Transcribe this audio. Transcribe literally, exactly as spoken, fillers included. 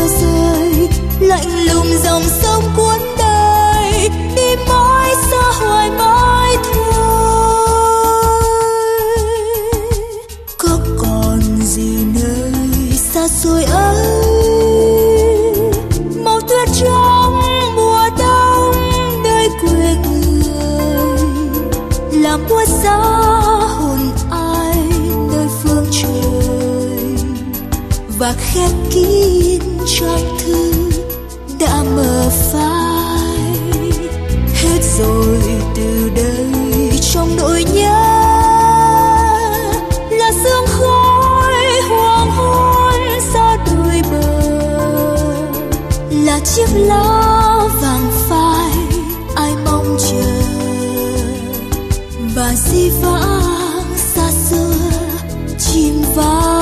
rơi, lạnh lùng dòng sông cuốn đời, đi mãi xa hoài mãi thôi. Có còn gì nơi xa xôi ấy, màu tuyết trong mùa đông nơi quê người, làm buốt giá hồn ai nơi phương trời, và khép kín trang thư đã mờ phai. Hết rồi từ đây trong nỗi nhớ, là sương khói hoàng hôn xa đôi bờ, là chiếc lá vàng phai ai mong chờ, và di vãng xa xưa chim vang.